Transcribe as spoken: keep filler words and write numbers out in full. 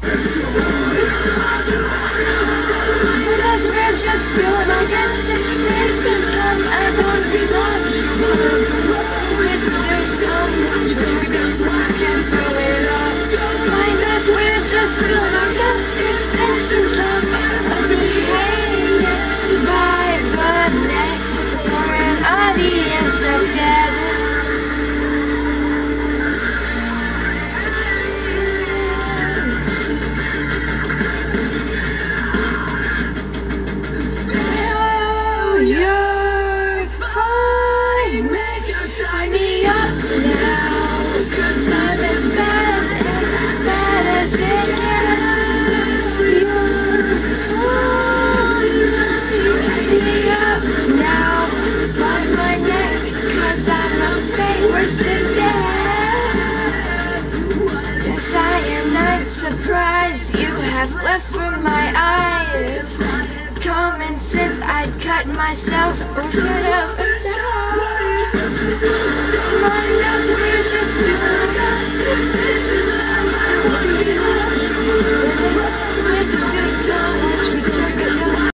Because we're just spilling our guts in places some I don't belong. With the tongue, triggers lock and throw it off. Find us, we're just spilling our guts in places some I'll be hanging by the neck for an audience of dead. You're fine, tie me up now, cause I'm as bad, as bad as it gets. You're fine, tie me up now, by my neck, cause I'm afraid worse than death. Yes, I am not surprised you have left from my eyes. Common sense, I'd cut myself or get up and die. Mind us, we're just